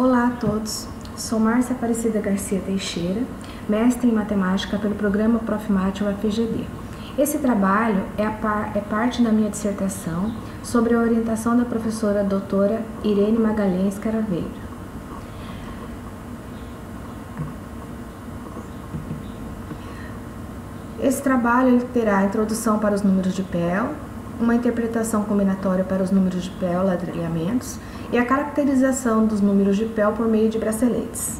Olá a todos, sou Márcia Aparecida Garcia Teixeira, mestre em matemática pelo programa Profmat UFGD. Esse trabalho é parte da minha dissertação sobre a orientação da professora doutora Irene Magalhães Caraveiro. Esse trabalho terá a introdução para os números de Pell, uma interpretação combinatória para os números de Pell, ladrilhamentos, e a caracterização dos números de Pell por meio de braceletes.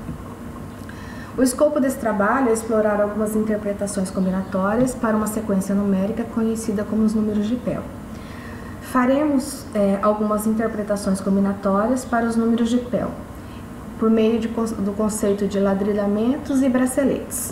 O escopo desse trabalho é explorar algumas interpretações combinatórias para uma sequência numérica conhecida como os números de Pell. Faremos algumas interpretações combinatórias para os números de Pell, por meio do conceito de ladrilhamentos e braceletes.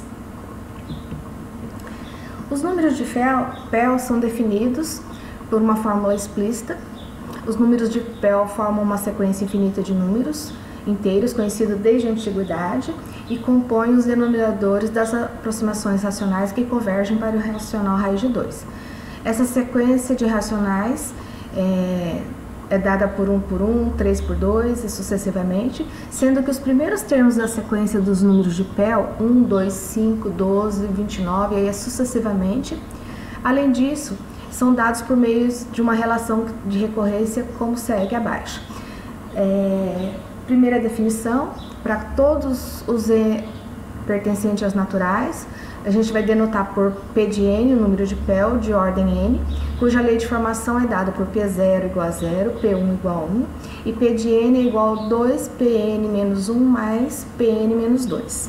Os números de Pell são definidos por uma fórmula explícita. Os números de Pell formam uma sequência infinita de números inteiros, conhecida desde a antiguidade, e compõem os denominadores das aproximações racionais que convergem para o racional raiz de 2. Essa sequência de racionais é dada por 1 por 1, 3 por 2 e sucessivamente, sendo que os primeiros termos da sequência dos números de Pell, 1, 2, 5, 12, 29 e aí sucessivamente, além disso, são dados por meio de uma relação de recorrência como segue abaixo. Primeira definição, para todos os pertencentes aos naturais, a gente vai denotar por P de n, o número de Pell de ordem n, cuja lei de formação é dada por P0 igual a 0, P1 igual a 1, e P de n é igual a 2, Pn menos 1 mais Pn menos 2.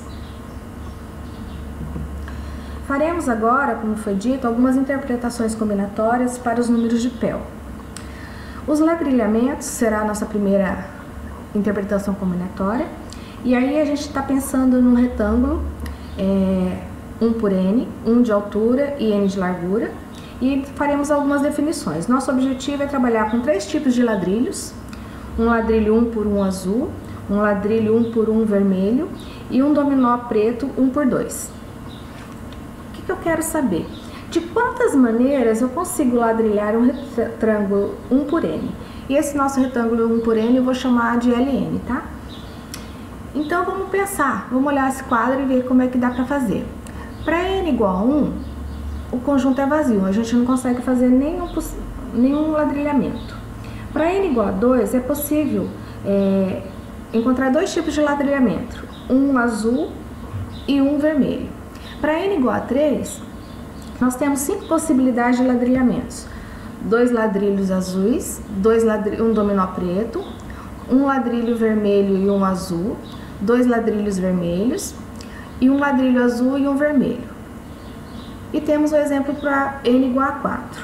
Faremos agora, como foi dito, algumas interpretações combinatórias para os números de Pell. Os ladrilhamentos será a nossa primeira interpretação combinatória, e aí a gente está pensando num retângulo 1 por n, 1 de altura e n de largura, e faremos algumas definições. Nosso objetivo é trabalhar com 3 tipos de ladrilhos: um ladrilho 1 por 1 azul, um ladrilho 1 por 1 vermelho e um dominó preto 1 por 2. O que eu quero saber? De quantas maneiras eu consigo ladrilhar um retângulo 1 por n? E esse nosso retângulo 1 por n eu vou chamar de Ln, tá? Então vamos pensar, vamos olhar esse quadro e ver como é que dá para fazer. Para n igual a 1, o conjunto é vazio, a gente não consegue fazer nenhum ladrilhamento. Para n igual a 2, é possível encontrar 2 tipos de ladrilhamento, um azul e um vermelho. Para n igual a 3, nós temos 5 possibilidades de ladrilhamentos: 2 ladrilhos azuis, um dominó preto, um ladrilho vermelho e um azul, 2 ladrilhos vermelhos e um ladrilho azul e um vermelho. E temos o exemplo para n igual a 4.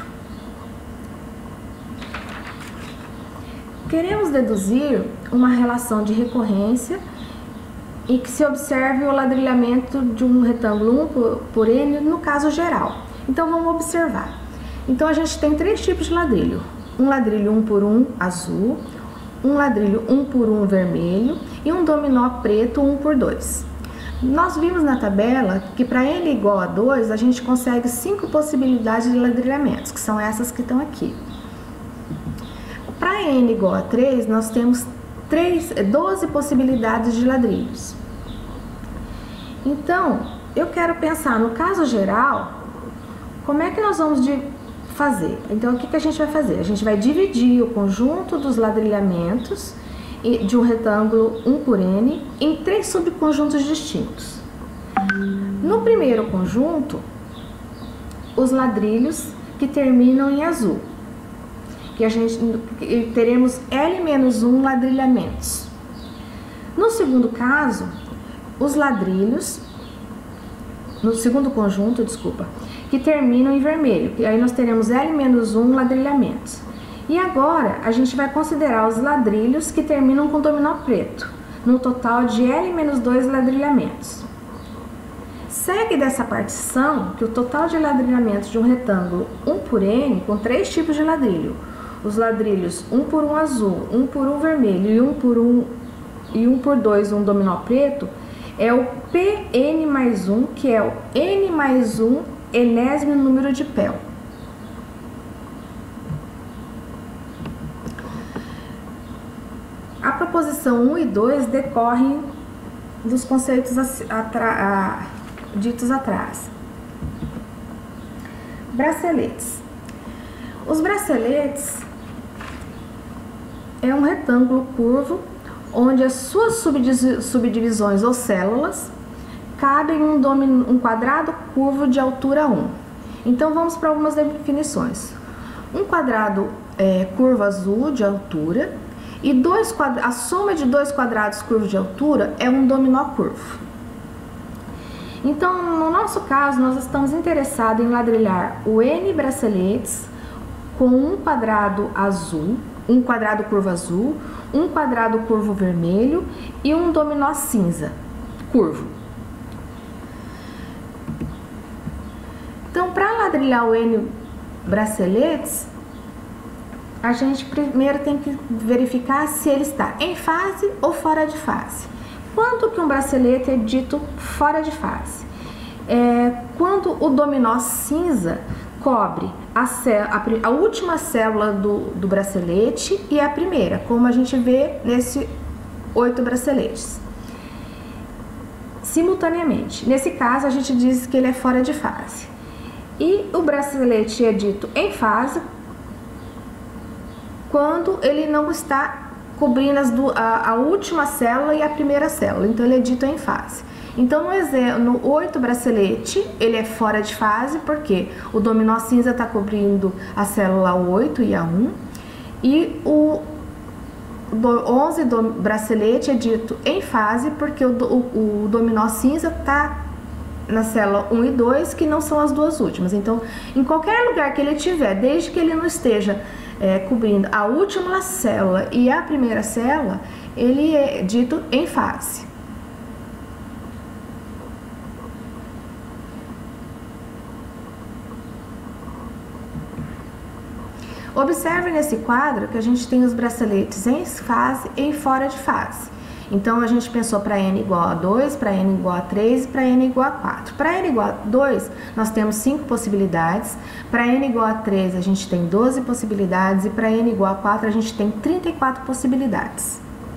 Queremos deduzir uma relação de recorrência em que se observe o ladrilhamento de um retângulo 1 por n no caso geral. Então vamos observar. Então a gente tem 3 tipos de ladrilho: um ladrilho 1 por 1 azul, um ladrilho 1 por 1 vermelho e um dominó preto 1 por 2. Nós vimos na tabela que para n igual a 2 a gente consegue 5 possibilidades de ladrilhamentos, que são essas que estão aqui. Para n igual a 3 nós temos 12 possibilidades de ladrilhos. Então eu quero pensar no caso geral, como é que nós vamos fazer? Então o que a gente vai fazer? A gente vai dividir o conjunto dos ladrilhamentos de um retângulo 1 por n em 3 subconjuntos distintos. No primeiro conjunto, os ladrilhos que terminam em azul, que teremos L-1 ladrilhamentos. No segundo caso, os ladrilhos, no segundo conjunto, que terminam em vermelho, que aí nós teremos L-1 ladrilhamentos. E agora a gente vai considerar os ladrilhos que terminam com dominó preto, no total de L-2 ladrilhamentos. Segue dessa partição que o total de ladrilhamentos de um retângulo 1 por n, com 3 tipos de ladrilho, os ladrilhos 1 por 1 azul, 1 por 1 vermelho e 1 por 2 um dominó preto, é o Pn mais 1, que é o n mais 1 enésimo número de Pell. proposição 1 e 2 decorrem dos conceitos ditos atrás. Braceletes. Os braceletes é um retângulo curvo onde as suas subdivisões ou células cabem um quadrado curvo de altura 1. Então vamos para algumas definições. Um quadrado curvo azul de altura e a soma de dois quadrados curvos de altura é um dominó curvo. Então, no nosso caso, nós estamos interessados em ladrilhar o N braceletes com um quadrado azul, um quadrado curvo azul, um quadrado curvo vermelho e um dominó cinza curvo. Então, para ladrilhar o N braceletes, a gente primeiro tem que verificar se ele está em fase ou fora de fase. Quando que um bracelete é dito fora de fase? Quando o dominó cinza cobre a última célula do bracelete e a primeira, como a gente vê nesse 8 braceletes, simultaneamente. Nesse caso, a gente diz que ele é fora de fase. E o bracelete é dito em fase quando ele não está cobrindo a última célula e a primeira célula, então ele é dito em fase. Então no 8 bracelete ele é fora de fase porque o dominó cinza está cobrindo a célula 8 e a 1 e o 11 bracelete é dito em fase porque o dominó cinza está na célula 1 e 2, que não são as duas últimas. Então, em qualquer lugar que ele tiver, desde que ele não esteja cobrindo a última célula e a primeira célula, ele é dito em fase. Observe nesse quadro que a gente tem os braceletes em fase e fora de fase. Então, a gente pensou para N igual a 2, para N igual a 3 e para N igual a 4. Para N igual a 2, nós temos 5 possibilidades. Para N igual a 3, a gente tem 12 possibilidades. E para N igual a 4, a gente tem 34 possibilidades.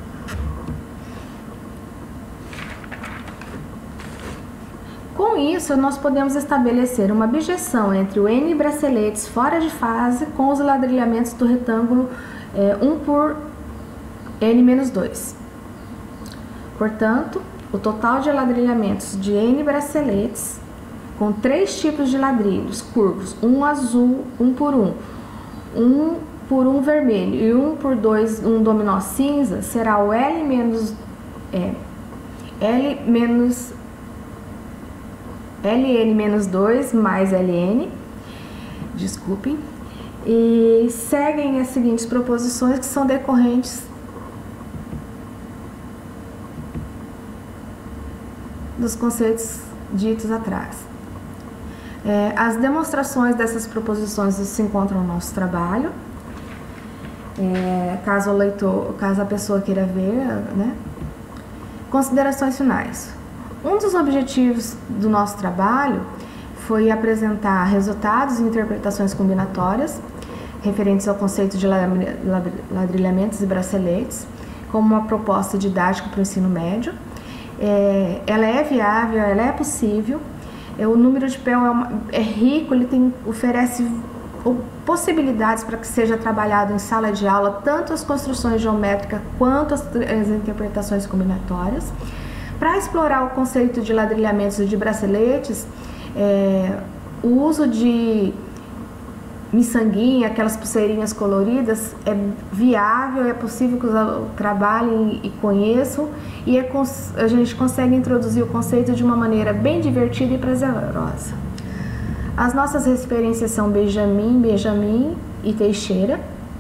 Com isso, nós podemos estabelecer uma bijeção entre o N braceletes fora de fase com os ladrilhamentos do retângulo 1 por N-2. Portanto, o total de ladrilhamentos de N braceletes com 3 tipos de ladrilhos curvos, um azul, 1 por 1, 1 por 1 vermelho e 1 por 2, um dominó cinza, será o LN-2 mais LN, desculpem, e seguem as seguintes proposições que são decorrentes dos conceitos ditos atrás. As demonstrações dessas proposições se encontram no nosso trabalho. Caso a pessoa queira ver, né? Considerações finais. Um dos objetivos do nosso trabalho foi apresentar resultados e interpretações combinatórias referentes ao conceito de ladrilhamentos e braceletes, como uma proposta didática para o ensino médio. Ela é viável, ela é possível. O número de PEL é rico, ele oferece possibilidades para que seja trabalhado em sala de aula tanto as construções geométricas quanto as interpretações combinatórias. Para explorar o conceito de ladrilhamentos e de braceletes, o uso de miçanguinha, aquelas pulseirinhas coloridas, é viável, é possível que trabalhem e conheçam, e a gente consegue introduzir o conceito de uma maneira bem divertida e prazerosa. As nossas referências são Benjamin e Teixeira.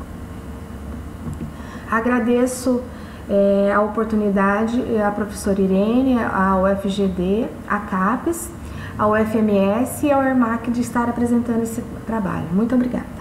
Agradeço a oportunidade à professora Irene, ao FGD, à CAPES, ao FMS e ao ERMAC de estar apresentando esse trabalho. Muito obrigada.